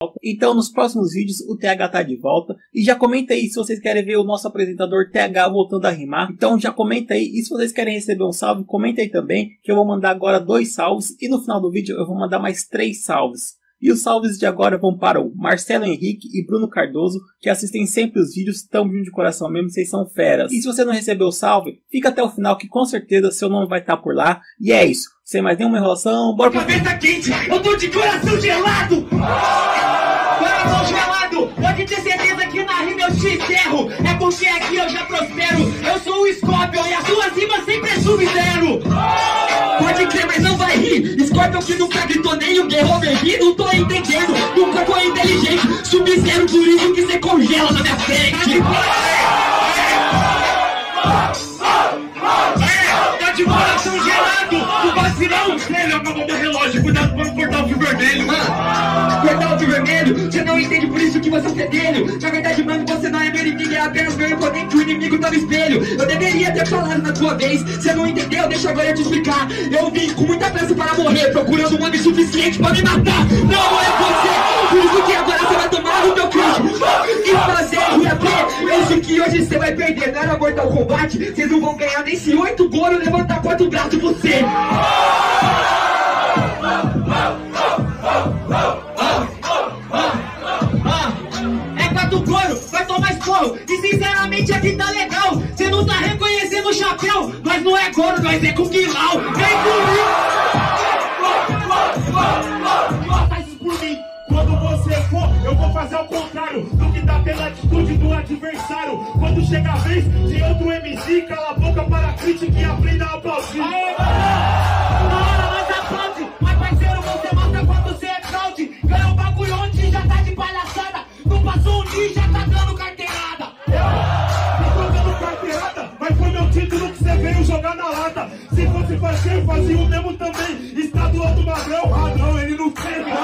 Então nos próximos vídeos o TH tá de volta. E já comenta aí se vocês querem ver o nosso apresentador TH voltando a rimar. Então já comenta aí. E se vocês querem receber um salve, comenta aí também, que eu vou mandar agora 2 salves. E no final do vídeo eu vou mandar mais 3 salves. E os salves de agora vão para o Marcelo Henrique e Bruno Cardoso, que assistem sempre os vídeos, tão de coração mesmo, vocês são feras. E se você não recebeu o salve, fica até o final que com certeza seu nome vai estar por lá. E é isso, sem mais nenhuma enrolação, bora pra... Cabeça quente, eu tô de coração gelado! Coração gelado, pode ter certeza que na rima eu te enterro. É porque aqui eu já prospero, eu sou o Scorpion e as suas rimas sempre é sub-zero. Pode crer, mas não vai rir. Scorpion que nunca gritou nem o Guerreiro Vermelho. Não tô entendendo, nunca foi inteligente. Sub-zero, por isso que cê congela na minha frente. Tá de coração gelado, o vacilão. Ele acabou meu relógio, cuidado pra não cortar o fio vermelho. Cortar o fio vermelho, você não entende, por isso que você é fedelho. Na verdade, mano, você não é meu inimigo, é apenas meu imponente, o inimigo tá no espelho. Eu deveria ter falado na tua vez, você não entendeu, deixa agora eu te explicar. Eu vim com muita pressa para morrer, procurando um homem suficiente pra me matar. Não é você, por isso que agora você vai tomar o meu cringe e fazer RAP. Eu sei que hoje você vai perder, não era Mortal Kombat. Vocês não vão ganhar nem se 8 gols levantar 4 braços você. É 4 couro, vai tomar esporro. E sinceramente aqui tá legal. Cê não tá reconhecendo o chapéu. Nós não é couro, nós é Kung Lao. Vem comigo. Faz isso por mim. Quando você for, eu vou fazer o contrário do que tá pela atitude do adversário. Quando chega a vez de outro MC, cala a boca para a crítica e aprenda a aplaudir. Na hora nós aplaude, mas parceiro, você mostra quanto você é fraude. Ganhou um bagulho onde já tá de palhaçada. Não passou um dia, já tá dando carteirada. Tô dando carteirada, mas foi meu título que você veio jogar na lata. Se fosse parceiro, fazia o mesmo também. Estadual do Magrão, ah não, ele não teve.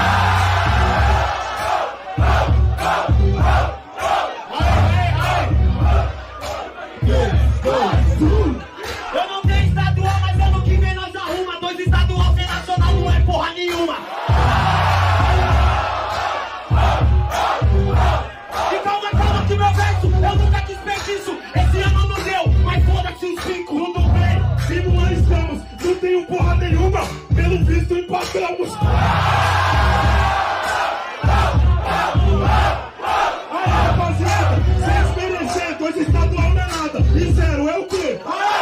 Eu não tenho estadual, mas ano que vem nós arruma. 2 estadual sem nacional não é porra nenhuma. E calma, calma que meu verso eu nunca desperdiço. Esse ano não deu, mas foda-se os 5. Tudo bem, se não estamos, não tenho porra nenhuma. Pelo visto empatamos. Aí rapaziada, sem desmerecer, 2 estadual não é nada. E 0 é o quê?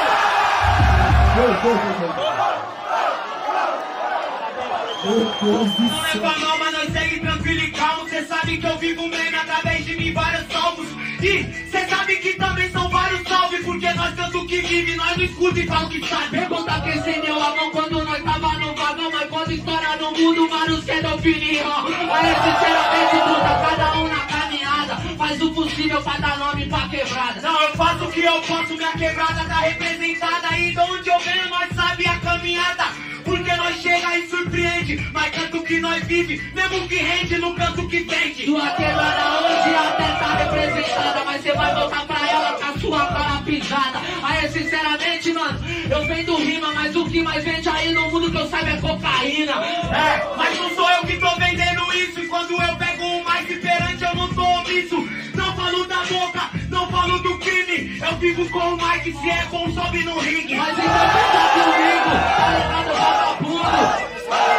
Não leva mal, mas nós segue tranquilo e calmo. Cê sabe que eu vivo mesmo através de mim vários salvos. E cê sabe que também são vários salves. Porque nós tanto que vive, nós não escuta e fala o que sabe. Pergunta quem estendeu a mão quando nós tava no vagão. Mas quando estoura no mundo, vários querem opinião. Aí sinceramente, puta, cada um na caminhada. Faz o possível pra dar nome pra quebrada. Não, eu faço o que eu posso, minha quebrada tá representada. E de onde eu venho, nós sabe a caminhada. Porque nós chega e surpreende. Mas canto que nós vive, mesmo que rende no canto que vende. Sua quebrada hoje até tá representada, mas você vai voltar pra ela com a sua cara pisada. Aí sinceramente, mano, eu vendo rima, mas o que mais vende aí no mundo que eu saiba é cocaína. É, mas não sou eu que tô vendendo isso. E quando eu pego um mais perante eu não tô omisso. Não falo da boca, não falo do crime. Eu fico com o Mike, se é bom sobe no ringue. Mas então pensa comigo, tá ligado, vagabundo?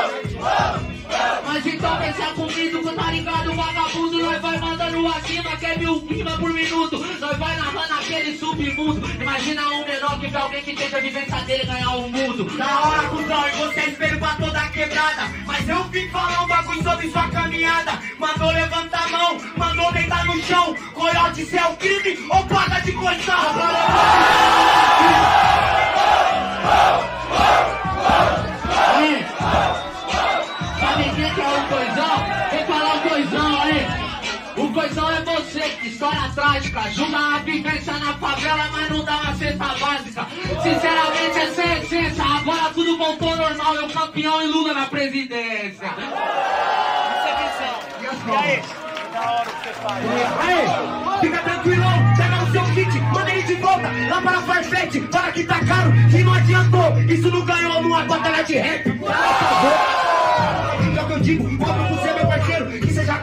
Mas então pensa comigo, tá ligado, vagabundo? Nós vai mandando acima, quer 1000 rimas por minuto. Nós vai narrando aquele submundo. Imagina um menor que vê alguém que tenta a vivência dele ganhar o mundo. Da hora, cuzão, e você espelho pra toda a quebrada. Mas eu vim falar um bagulho sobre sua caminhada. Mandou levantar a mão, mandou deitar no chão. Coiote, se é o crime ou paga de coição? Sabe quem que é o coisão? Vem falar o coisão aí. O coisão é você, que história trágica. Ajuda a vivência na favela, mas não dá uma cesta básica. Sinceramente é sem essência. Agora tudo voltou normal. Eu campeão e Lula na presidência. Isso é visão. E aí? Da hora que você faz. Aí, fica tranquilão, pega o seu kit, manda ele de volta lá para a Farfetch. Fala que tá caro, que não adiantou. Isso não ganhou batalha de rap. Então que eu digo, volta pro seu meu parceiro, que seja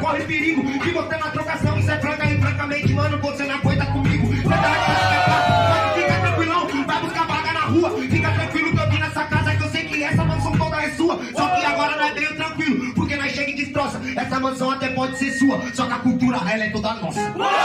Essa mansão até pode ser sua, só que a cultura ela é toda nossa.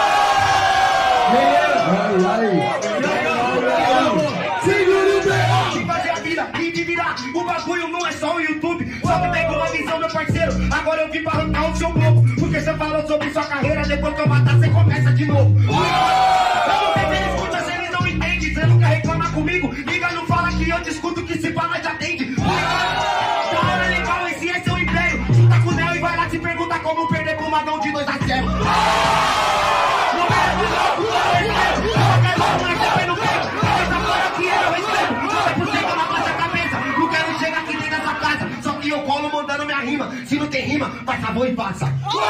De fazer a vida e de virar. O bagulho não é só o YouTube. Só que pega uma visão, meu parceiro. Agora eu vim pra arrancar o seu globo. Porque você falou sobre sua carreira. Depois que eu matar, você começa de novo. Quando você escuta, você não entende. Você nunca reclama comigo. Liga, não fala que eu discuto. Que se fala, já atende. Da hora legal, esse é seu império. Junta com o Neo e vai lá te perguntar como perder pro Magão de 2 a 0. Eu colo mandando minha rima. Se não tem rima, faz favor e passa.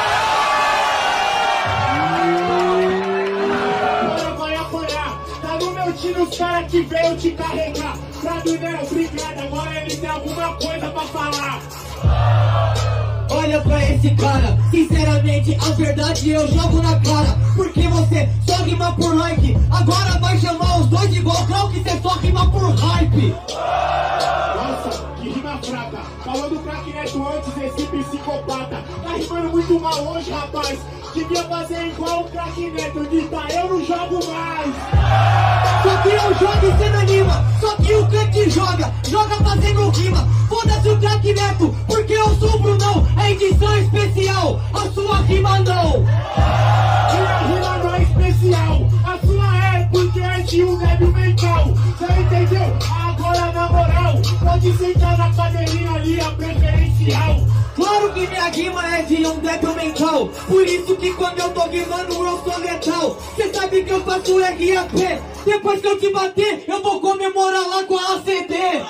Agora vai apanhar. Tá no meu time os caras que veio te carregar. Pra do Neo, obrigado. Agora ele tem alguma coisa pra falar. Olha pra esse cara, sinceramente, a verdade eu jogo na cara. Porque você só rima por like. Agora vai chamar os dois igual Clau, que você só rima por hype. Nossa, que rima fraca. Falou do craque Neto antes, esse psicopata. Tá rimando muito mal hoje, rapaz. Devia fazer igual o craque Neto. Grita, eu não jogo mais. Só que eu jogo e cê não anima. Só que o craque joga fazendo rima. Foda-se o craque Neto, porque eu sou o Brunão. É edição especial, a sua rima não. Minha rima não é especial. A sua é, porque é de um débil mental. Você entendeu? Agora na moral, pode sentar na cadeirinha ali, a preferencial. Claro que minha rima é de um débil mental. Por isso que quando eu tô rimando eu sou letal. Cê sabe que eu faço RAP. Depois que eu te bater, eu vou comemorar lá com a ACD.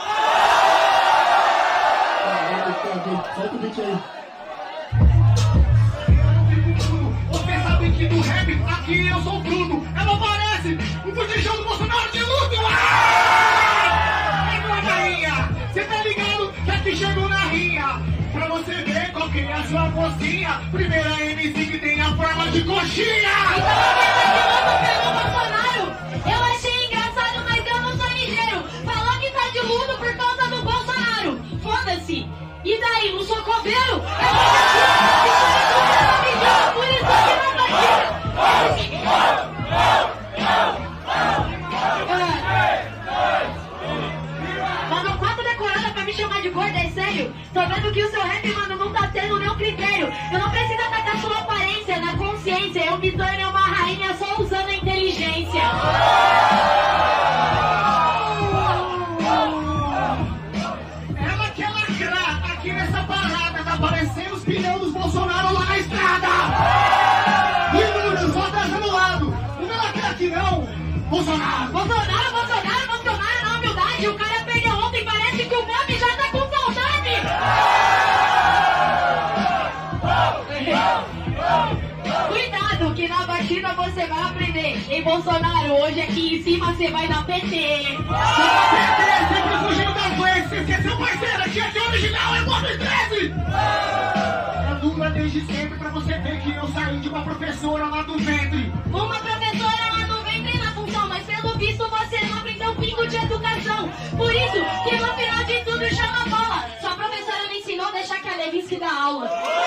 Solta o beat aí. Você sabe que no rap aqui eu sou tudo. Ela parece um fuzijão do Bolsonaro de luto. É tua rainha. Cê tá ligado que aqui chegou na rinha. Pra você ver qual que é a sua mocinha. Primeira MC que tem a forma de coxinha. Pelo Bolsonaro, eu achei engraçado, mas eu não sou ligeiro. Falou que tá de luto por causa do Bolsonaro. Foda-se. E daí, não sou coveiro? Por isso que não Mandou 4 decoradas pra me chamar de gorda, é sério? Tô vendo que o seu rap, mano, não tá tendo nenhum critério. Eu não preciso atacar sua aparência, na consciência. Eu me tornei uma rainha só usando a inteligência. Ela que ela grata aqui nessa parada. Tá parecendo os pneus dos Bolsonaro lá na estrada. E Nunes, só trazendo lado. Não ela quer aqui não. Bolsonaro. Bolsonaro, na humildade. O cara perdeu ontem, parece que o nome já tá com saudade. Cuidado, que na batida você vai aprender. Em Bolsonaro, hoje aqui em cima você vai dar PT. Você sempre fugindo das leis. Você esqueceu, parceiro? Aqui é original, é Mob 13. É dupla desde sempre pra você ver que eu saí de uma professora lá do ventre. Uma professora lá no ventre na função, mas pelo visto você não aprendeu um pingo de educação. Por isso que no final de tudo chama a bola. Sua professora me ensinou a deixar que a Levinsky dá aula.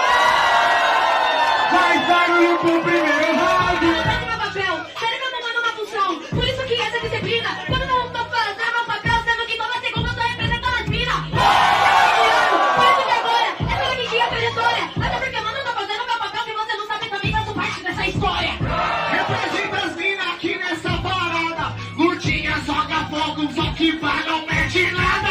Faz barulho pro primeiro round. Meu papel, sério que eu tô mandando uma função. Por isso que essa disciplina, quando eu não tô fazendo meu papel, sendo que toda segunda eu tô representando as minas. Por isso que agora, essa é a minha trajetória. Até porque, mano, eu tô fazendo meu papel, que você não sabe também, faço parte dessa história. Representa as minas aqui nessa parada. Lutinha joga fogo, só que vai não mete nada.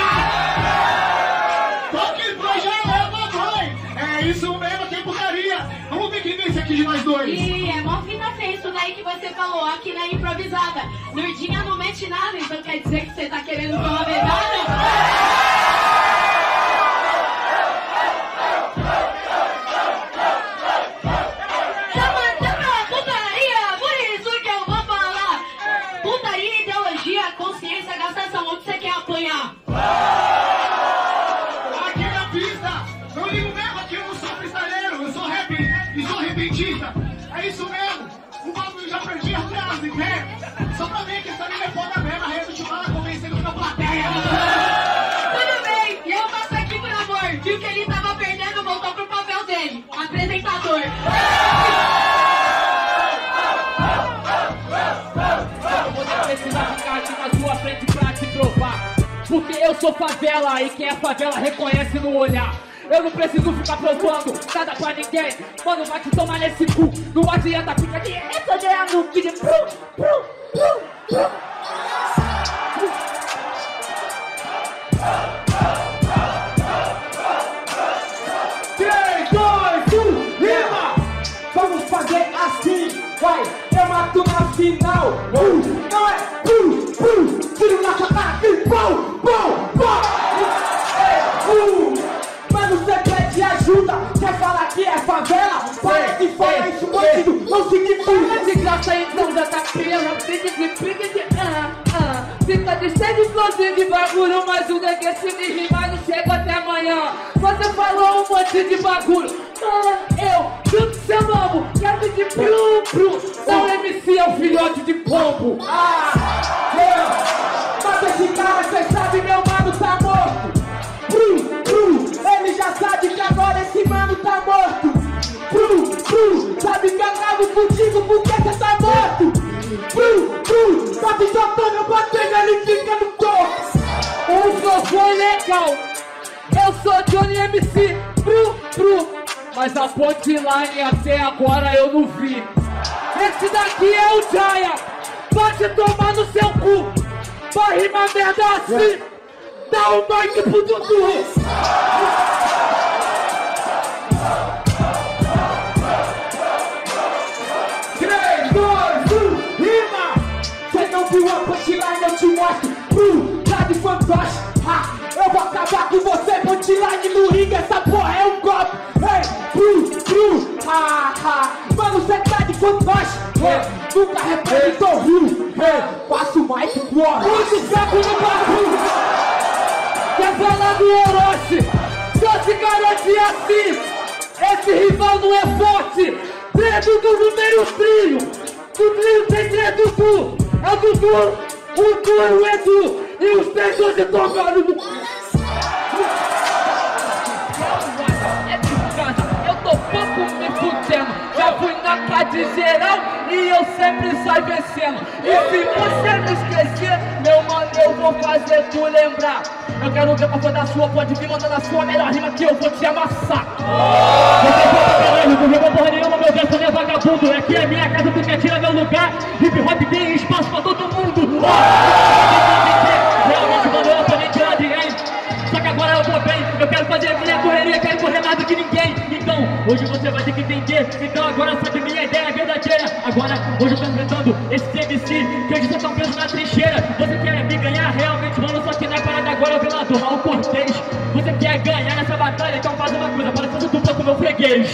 Só que vai já leva dois. É isso mesmo, que porcaria. Vamos ver quem vence aqui de nós dois. E é mó fina feia isso daí que você falou aqui na improvisada. Nurdinha não mete nada, então quer dizer que você tá querendo tomar medalha? É isso mesmo, o bagulho já perdi a frase, né? Só pra ver que essa mina é foda mesmo, a rede chamada convencendo com a plateia. Tudo bem, e eu passo aqui por amor, viu que ele tava perdendo, voltou pro papel dele. apresentador. Eu vou precisar ficar aqui na sua frente pra te provar. Porque eu sou favela e quem é favela reconhece no olhar. Eu não preciso ficar provando nada pra ninguém. Mano, vai te tomar nesse cu. Não adianta ficar de essa ganhando que de 3, 2, 1, rima! Vamos fazer assim, vai, eu mato na final. Não é tiro na sua cara, pum. Mano, você pede ajuda, quer falar que é favela? Para de falar isso, bandido, não significa de graça, então já tá pela. Fica de sede, explosivo de bagulho, mas o neguinho se me rimar não chega até amanhã. Você falou um monte de bagulho, mano, eu tudo que você amo, quero de pru. Não MC é o filhote de pombo. Mas esse cara, cê sabe, meu mano tá morto. Ele já sabe que agora esse mano tá morto. Sabe que eu acabo contigo porque cê tá morto. Sabe soltando, eu batendo, ele fica no corpo. O flow foi legal, eu sou Johnny MC, mas a punchline até agora eu não vi. Esse daqui é o Jaya, pode tomar no seu cu. Pra rimar merda assim, dá o mic pro Dudu. 3, 2, 1, rima! Cê não viu a punchline, eu te mostro. Tá de fantoche, eu vou acabar com você. Punchline no ringue, essa porra é um golpe. Mano, cê tá de fantoche, nunca representou o Rio. Passa o mic pro Muito saco no bagulho. Quer falar do Orochi? Só se garante assim. Esse rival não é forte. Tredo do número trio. Do trio tem tredo do. É o Dudu, o Du e o Edu. E os três hoje tocando no... Eu tô pouco me fudendo. Já fui na CAD geral e eu sempre saio vencendo. E se você me esquecer, meu mano, eu vou fazer tu lembrar. Eu quero ver qual foi da sua, pode vir mandando a sua melhor rima que eu vou te amassar. Você pode caralho, não jogou porra nenhuma, meu verso não é vagabundo. Aqui é minha casa, tu quer tirar meu lugar. Hip hop tem espaço pra todo mundo. Realmente, mano, eu tô nem tirando de ninguém. Só que agora eu tô bem, eu quero fazer minha correria, quero correr mais do que ninguém. Então, hoje você vai ter que entender. Então agora sabe minha ideia é verdadeira. Agora, hoje eu tô enfrentando esse MC que hoje só tão preso na trincheira. Você quer me ganhar realmente, mano, só que na parada agora eu venho lá tomar o Cortez. Você quer ganhar nessa batalha, então faz uma coisa, para fazer dupla com meu freguês.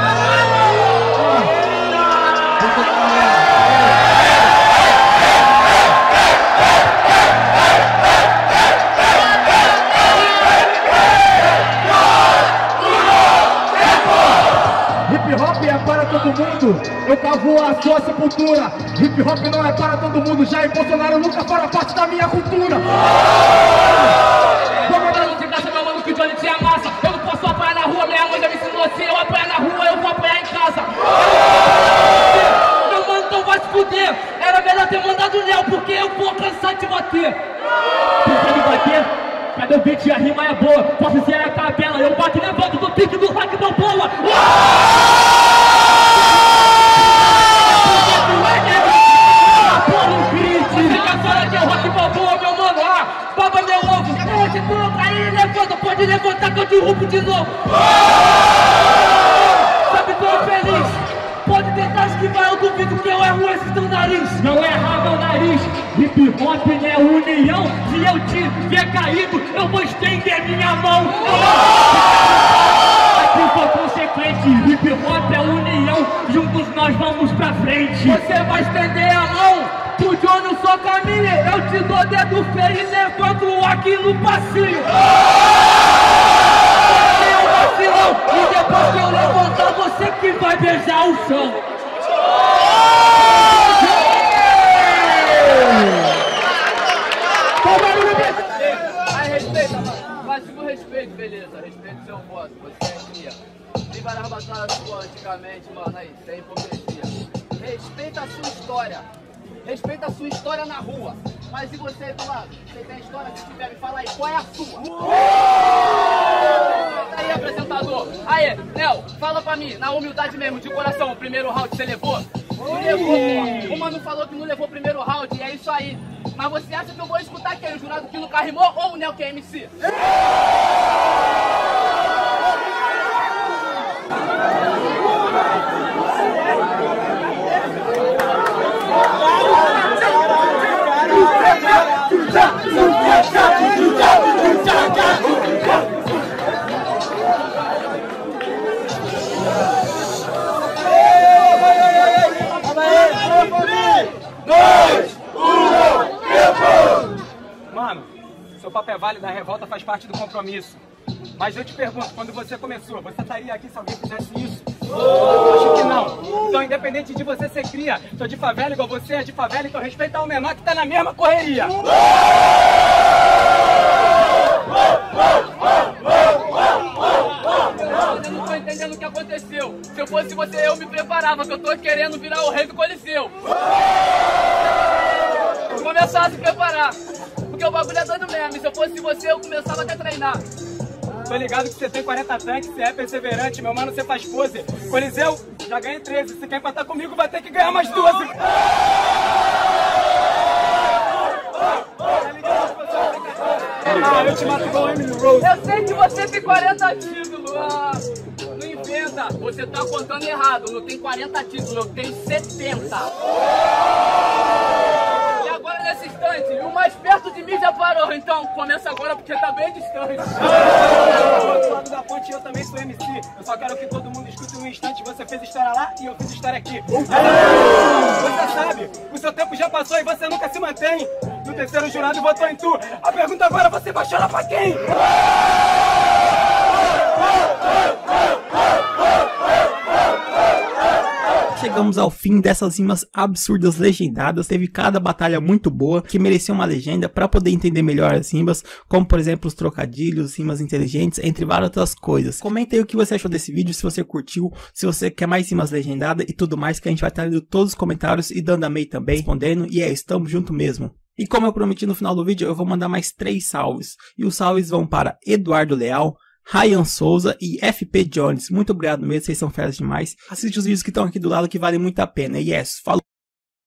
Hip hop é para todo mundo, eu cavo a sua sepultura. Hip hop não é para todo mundo, Jair Bolsonaro nunca fará parte da minha cultura. Vou mandar no de graça, meu mano, que o Johnny te amassa. Eu não posso apanhar na rua, minha mãe já me ensinou assim. Eu apanhar na rua, eu vou apanhar em casa. Meu mano, então vai se fuder. Era melhor ter mandado o Léo, porque eu vou cansar de bater. Cansar de bater? Cadê o beat? A rima é boa. Posso ser a capela, eu bato e levanto do pique do rock Balboa. Você quer falar que é o rock Balboa, meu mano? Baba meu ovo. Hoje tu aí levanta, pode levantar que eu derrubo de novo. Sabe, tô feliz. Pode tentar esquivar, eu duvido que eu erro esse teu nariz. Não erra meu nariz. Hip hop não é união. Se eu te ver caído, eu vou estender minha mão. Aqui foi consequente. Hip hop é união. Juntos nós vamos pra frente. Você vai estender a mão pro Johnny, só caminha. Eu te dou dedo feio e levanto aqui no passinho. E depois que eu levantar, você que vai beijar o chão. Aí respeita, máximo respeito, beleza. Respeito seu voto, você é cria. vi várias batalhas suas antigamente, mano, aí, sem hipocrisia. Respeita a sua história. Respeita a sua história na rua. Mas e você aí do lado? Você tem história? Se tiver, me fala aí, qual é a sua? Aí, apresentador. Aí, Nel, fala pra mim, na humildade mesmo, de coração, o primeiro round você levou? Não levou, pô. O mano falou que não levou o primeiro round, e é isso aí. Mas você acha que eu vou escutar quem? O jurado que nunca rimou ou o Nel que é MC? Mano, seu papel é válido, a revolta faz parte do compromisso. Mas eu te pergunto, quando você começou, você estaria aqui se alguém fizesse isso? Acho que não. Então, independente de você ser cria, sou de favela igual você é de favela, então respeitar o menor que tá na mesma correria. Eu não tô entendendo o que aconteceu. Se eu fosse você, eu me preparava, que eu tô querendo virar o rei do Coliseu. Vou começar a se preparar, porque o bagulho é doido mesmo. Se eu fosse você, eu começava até a treinar. Tô ligado que você tem 40 tanques, você é perseverante, meu mano, você faz pose. Coliseu, já ganhei 13, se quer empatar comigo vai ter que ganhar mais 12. Eu te mato igual o Emily Rose. Eu sei que você tem 40 títulos, não inventa. Você tá contando errado, não tem 40 títulos, eu tenho 70. E agora nesse instante, o mais perto de mim já parou, então começa agora porque tá bem distante. Do outro lado da ponte eu também sou MC. Eu só quero que todo mundo escute um instante. Você fez história lá e eu fiz história aqui. Você sabe, o seu tempo já passou e você nunca se mantém. No terceiro jurado votou em tu. A pergunta agora, você vai chorar pra quem? Chegamos ao fim dessas rimas absurdas legendadas. Teve cada batalha muito boa que merecia uma legenda para poder entender melhor as rimas, como por exemplo os trocadilhos, rimas inteligentes, entre várias outras coisas. Comenta aí o que você achou desse vídeo, se você curtiu, se você quer mais rimas legendadas e tudo mais, que a gente vai estar lendo todos os comentários e dando amei também, respondendo. E é, estamos junto mesmo. E como eu prometi no final do vídeo, eu vou mandar mais 3 salves. E os salves vão para Eduardo Leal, Ryan Souza e FP Jones. Muito obrigado mesmo, vocês são feras demais. Assiste os vídeos que estão aqui do lado que valem muito a pena. E yes, falou!